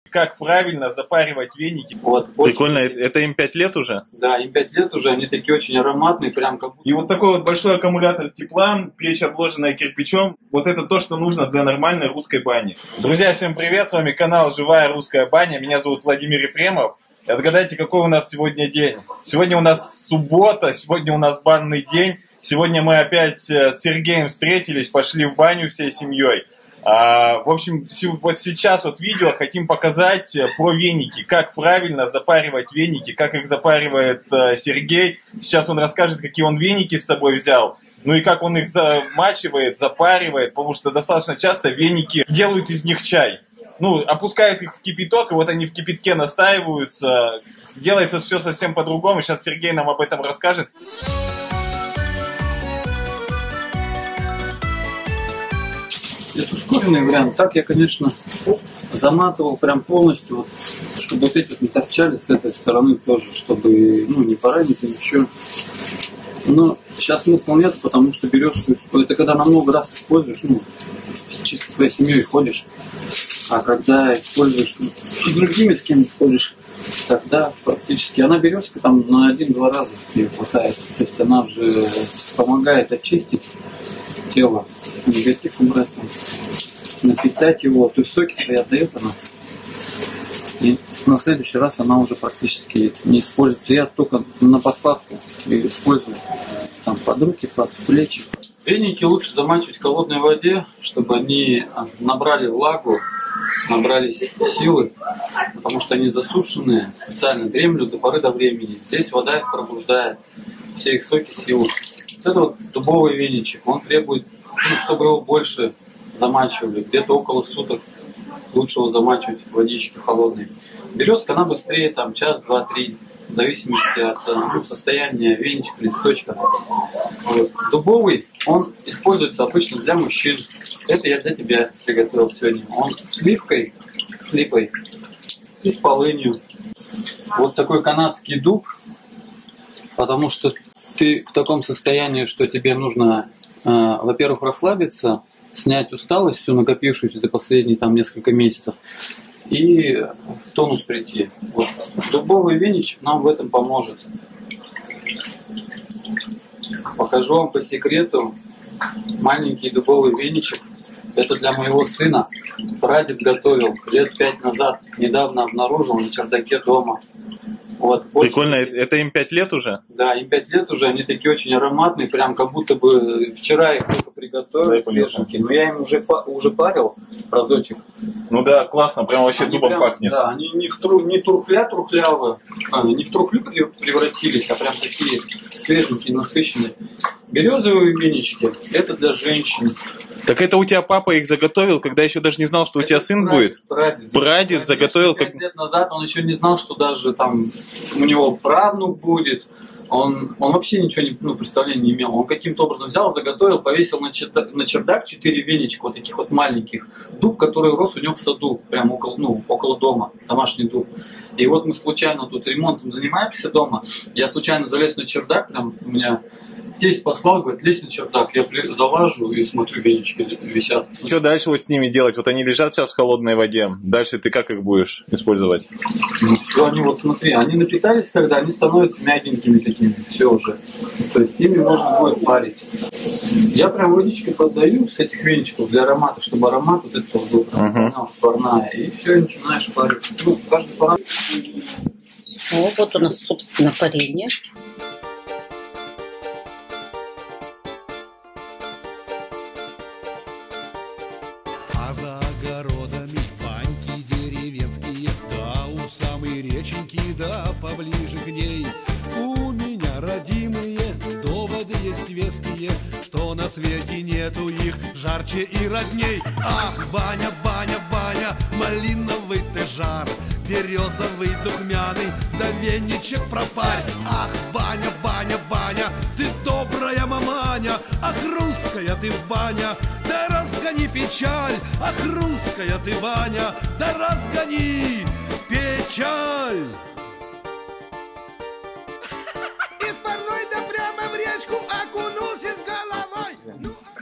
Как правильно запаривать веники. Вот, прикольно, это им 5 лет уже? Да, им 5 лет уже, они такие очень ароматные, прям как будто... И вот такой вот большой аккумулятор тепла, печь, обложенная кирпичом, вот это то, что нужно для нормальной русской бани. Друзья, всем привет, с вами канал «Живая русская баня», меня зовут Владимир Ефремов. И отгадайте, какой у нас сегодня день. Сегодня у нас суббота, сегодня у нас банный день. Сегодня мы опять с Сергеем встретились, пошли в баню всей семьей. В общем, вот сейчас вот видео хотим показать про веники, как правильно запаривать веники, как их запаривает Сергей. Сейчас он расскажет, какие он веники с собой взял, ну и как он их замачивает, запаривает, потому что достаточно часто веники делают из них чай. Ну, опускают их в кипяток, и вот они в кипятке настаиваются. Делается все совсем по-другому. Сейчас Сергей нам об этом расскажет. Это ускоренный вариант. Так я, конечно, заматывал прям полностью, вот, чтобы вот эти вот не торчали с этой стороны тоже, чтобы не поранить, ничего. Но сейчас смысла нет, потому что берешь, это когда на много раз используешь, чисто своей семьей ходишь. А когда используешь с другими, с кем ходишь, тогда практически она березка там на 1-2 раза ее хватает. То есть она же помогает очистить тело, негатив убрать, напитать его. То есть соки свои отдает она. И на следующий раз она уже практически не используется. Я только на подкладку ее использую. Там под руки, под плечи. Веники лучше замачивать в холодной воде, чтобы они набрали влагу, набрались силы, потому что они засушенные, специально дремлют до поры до времени. Здесь вода их пробуждает, все их соки, силы. Вот это вот дубовый веничек, он требует, чтобы его больше замачивали, где-то около суток лучше его замачивать в водичке холодной. Березка, она быстрее, там час, два, три, в зависимости от состояния веничка, листочка. Вот. Дубовый, он используется обычно для мужчин. Это я для тебя приготовил сегодня. Он с липой и с полынью. Вот такой канадский дуб, потому что ты в таком состоянии, что тебе нужно, во-первых, расслабиться, снять усталость, всю накопившуюся за последние несколько месяцев, и в тонус прийти. Вот. Дубовый веничек нам в этом поможет. Покажу вам по секрету маленький дубовый веничек. Это для моего сына. Прадед готовил лет 5 назад. Недавно обнаружил на чердаке дома. Вот, прикольно, это им 5 лет уже? Да, им 5 лет уже, они такие очень ароматные, прям как будто бы вчера их только приготовили, свеженькие. Но я им уже парил разочек. Ну да, классно, прям вообще они дубом прям, пахнет. Да, они не трухлявые, не в трухлю превратились, а прям такие свеженькие, насыщенные. Березовые венички, это для женщин. Так это у тебя папа их заготовил, когда еще даже не знал, что у тебя сын будет? Прадед заготовил. 5 лет назад он еще не знал, что даже там у него правнук будет. Он вообще ничего представления не имел. Он каким-то образом взял, заготовил, повесил на чердак 4 веничка, вот таких вот маленьких. Дуб, который рос у него в саду, прямо около дома, домашний дуб. И вот мы случайно тут ремонтом занимаемся дома. Я случайно залез на чердак, прям у меня тесть послал, говорит, лезь на чердак. Я залажу и смотрю, венички висят. Что дальше вот с ними делать? Вот они лежат сейчас в холодной воде. Дальше ты как их будешь использовать? Они вот смотри, они напитались, когда они становятся мягенькими такими. Все уже. То есть ими можно будет парить. Я прям водичкой поддаю с этих веничков для аромата, чтобы аромат вот этот был парная. И все, начинаешь парить. Каждый парад. Вот у нас, собственно, парение. А за огородами баньки деревенские, да у самой реченьки, да поближе к ней. У меня родимые доводы есть веские, что на свете нету их жарче и родней. Ах, баня, баня, баня, малиновый ты жар, березовый духмяный, да веничек пропарь. Ах, баня, баня, баня, ты добрая маманя, ах, русская ты баня, да разгони печаль. Ах, русская ты баня, да разгони печаль.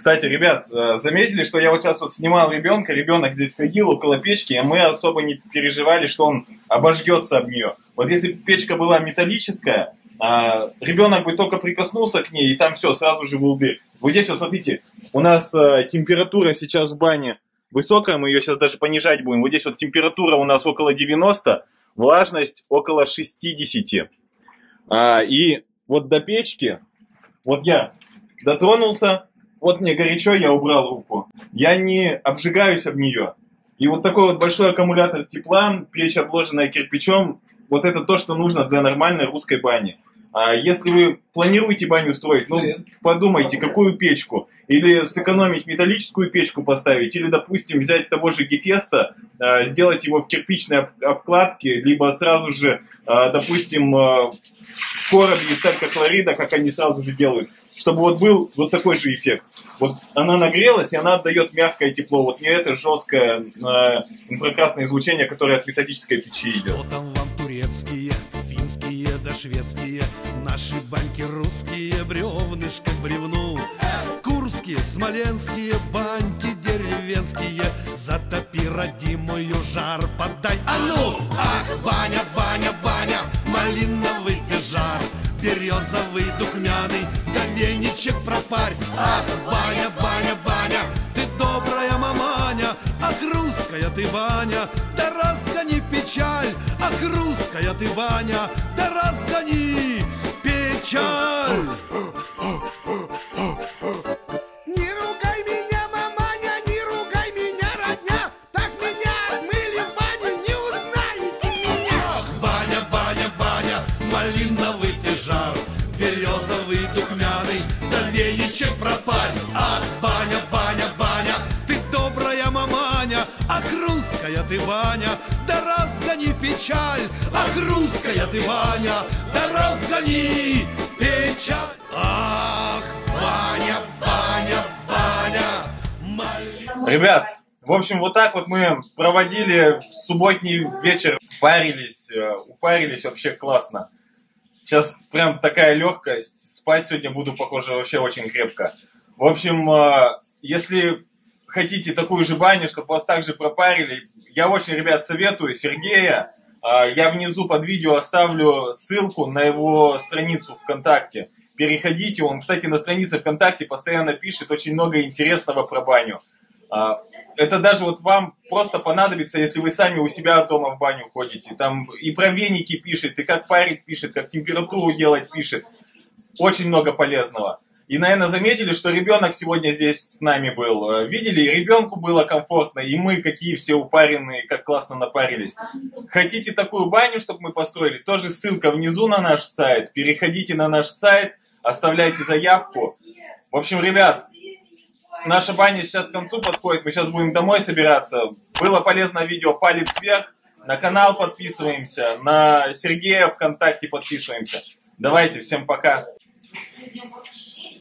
Кстати, ребят, заметили, что я вот сейчас вот снимал ребенка, ребенок здесь ходил около печки, и мы особо не переживали, что он обожгется об нее. Вот если бы печка была металлическая, ребенок бы только прикоснулся к ней, и там все, сразу же волдырь. Вот здесь вот смотрите, у нас температура сейчас в бане высокая, мы ее сейчас даже понижать будем. Вот здесь вот температура у нас около 90, влажность около 60. И вот до печки, вот я дотронулся, вот мне горячо, я убрал руку. Я не обжигаюсь об нее. И вот такой вот большой аккумулятор тепла, печь, обложенная кирпичом, вот это то, что нужно для нормальной русской бани. А если вы планируете баню строить, ну, подумайте, какую печку. Или сэкономить металлическую печку поставить, или, допустим, взять того же Гефеста, сделать его в кирпичной обкладке, либо сразу же, допустим, короб из талька-хлорида, как они сразу же делают, чтобы вот был вот такой же эффект. Вот она нагрелась, и она отдает мягкое тепло. Вот не это жесткое инфракрасное излучение, которое от металлической печи идет. Что там вам турецкие, финские да шведские, наши баньки русские, бревнышко к бревну. Курские, смоленские, баньки деревенские, затопи родимую, жар подай. А ну! Ах, баня, баня, баня, малиновый жар, березовый, духмяный, говеничек пропарь. Ах, баня, баня, баня, ты добрая маманя, ах, русская ты баня, да разгони печаль. Ах, русская ты баня, да разгони печаль. Не ругай меня, маманя, не ругай меня, родня, так меня отмыли в баню, не узнаете меня. Ах, баня, баня, баня, малиновый ты жар, березовый, духмяный, да веничек пропарь. Ах, баня, баня, баня, ты добрая маманя, ах, русская ты баня, да разгони печаль. Ах, русская ты баня, да разгони печаль. Ах, баня, баня, баня, малиновый. Ребят, в общем, вот так вот мы проводили субботний вечер, парились, упарились, вообще классно. Сейчас прям такая легкость, спать сегодня буду, похоже, вообще очень крепко. В общем, если хотите такую же баню, чтобы вас также пропарили, я очень, ребят, советую Сергея. Я внизу под видео оставлю ссылку на его страницу ВКонтакте. Переходите, он, кстати, на странице ВКонтакте постоянно пишет очень много интересного про баню. Это даже вот вам просто понадобится, если вы сами у себя дома в баню ходите. Там и про веники пишет, и как парить пишет, как температуру делать пишет. Очень много полезного. И, наверное, заметили, что ребенок сегодня здесь с нами был. Видели, и ребенку было комфортно, и мы какие все упаренные, как классно напарились. Хотите такую баню, чтобы мы построили? Тоже ссылка внизу на наш сайт. Переходите на наш сайт, оставляйте заявку. В общем, ребят, наша баня сейчас к концу подходит, мы сейчас будем домой собираться. Было полезное видео, палец вверх, на канал подписываемся, на Сергея ВКонтакте подписываемся. Давайте, всем пока.